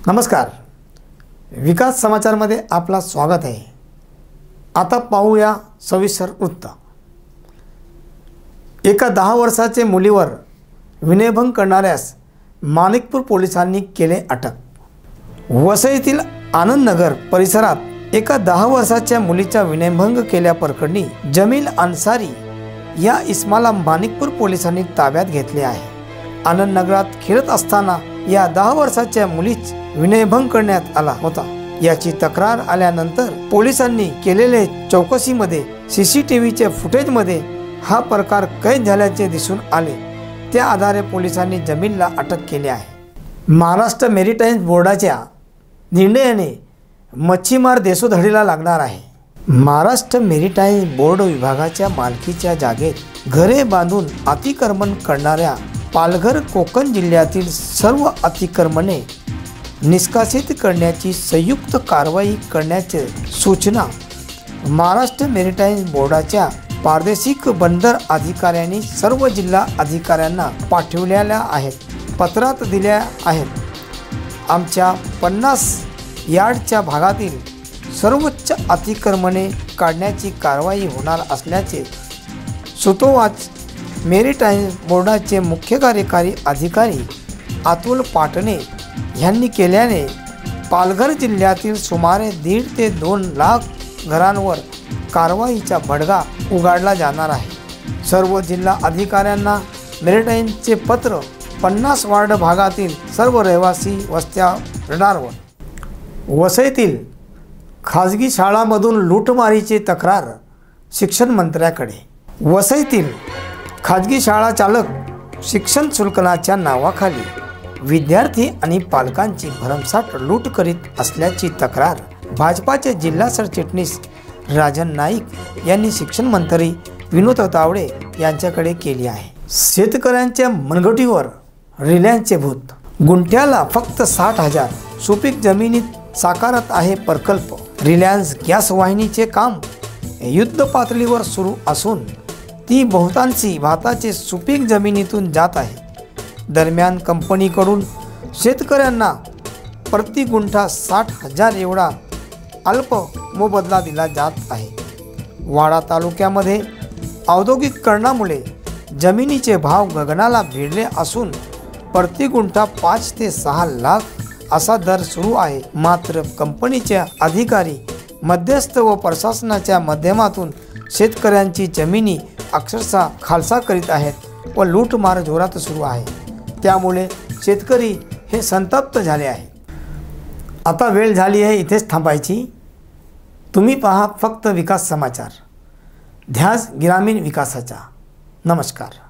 नमस्कार, विकास समाचारमध्ये आपला स्वागत आहे। आता पाहूया सविस्तर वृत्त। एका 10 वर्षाचे मुलीवर विनयभंग करणाऱ्यास माणिकपूर पोलिसांनी केले अटक। वसईतील आनंदनगर परिसरात एका 10 वर्षाच्या मुलीचा विनयभंग केल्याप्रकरणी जमील अन्सारी या इस्माला माणिकपूर पोलिसांनी ताब्यात घेतले आहे। आनंदनगरात खेळत असताना या 10 वर्षाच्या मुलीच विनयभंग करण्यात आला होता। याची तक्रार आल्यानंतर पोलिसांनी केलेल्या चौकशीमध्ये सीसीटीव्हीच्या फुटेजमध्ये हा प्रकार कैद झाल्याचे दिसून आले। त्या आधारे पोलिसांनी जमीलला अटक केली आहे। महाराष्ट्र मेरीटाईम बोर्डाच्या निर्णयाने मच्छीमार देशोधडीला लागणार आहे। महाराष्ट्र मेरीटाईम बोर्ड विभागाच्या मालकीच्या जागेत घरे बांधून अतिक्रमण करणाऱ्या पालघर कोकण जिल्ह्यातील सर्व अतिक्रमणे निष्कासित करण्याची संयुक्त कारवाई करण्याची सूचना महाराष्ट्र मेरीटाईम बोर्डाच्या प्रादेशिक बंदर अधिकाऱ्यांनी सर्व जिल्हा अधिकाऱ्यांना पाठवलेल्या आहेत। पत्रात दिल्या आहेत। आमच्या 50 यार्डच्या भागातील सर्वोच्च अतिक्रमणे काढण्याची कारवाई होणार असल्याचे सुतोवाच मेरीटाईम बोर्डाचे मुख्य कार्यकारी अधिकारी अतुल पाटणे यांनी केल्याने पालघर जिल्ह्यातील सुमारे 1.5 ते 2 लाख घरांवर कारवाईचा बडगा उगाडला जाणार आहे। सर्व जिल्हा अधिकाऱ्यांना मेरीटाईमचे पत्र 50 वार्ड भागातील सर्व रहिवासी वस्त्या रडारवर। वसईतील खाजगी शाळांमधून लूटमारीची तक्रार शिक्षण मंत्र्याकडे। वसईतील खाजगी शाळा चालक शिक्षण शुल्काच्या नावाखाली विद्यार्थी आणि पालकांची भरमसाठ लूट करीत असल्याची तक्रार भाजपाचे जिल्हा सरचिटणीस राजन नाईक यांनी शिक्षण मंत्री विनोद तावडे यांच्याकडे केली आहे। शेतकऱ्यांच्या मनगटीवर रिलायन्सचे भूत। गुंठ्याला फक्त 60,000 सुपीक जमिनीत साकारत आहे प्रकल्प। रिलायन्स गॅस वाहिनीचे काम युद्ध पातळीवर सुरू असून ती बहुतांशी भाताचे सुपीक जमिनीतून जात आहे। दरम्यान कंपनीकडून शेतकऱ्यांना प्रति गुंठा 60,000 एवढा अल्प मोबदला दिला जात आहे। वाडा तालुक्यामध्ये औद्योगिकीकरणामुळे जमिनीचे भाव गगनाला भिडले असून प्रति गुंठा 5 ते 6 लाख असा दर सुरू आहे। मात्र कंपनीच्या अधिकारी मध्यस्थ व प्रशासनाच्या माध्यमातून शेतकऱ्यांची जमिनी अक्षरशः खालसा करीत आहेत व लूटमार जोरात सुरू आहे। त्यामुळे शेतकरी हे संतप्त झाले आहे। आता वेळ झाली आहे इथेच थांबायची। तुम्ही पहा फक्त विकास समाचार, ध्यास ग्रामीण विकासाचा। नमस्कार।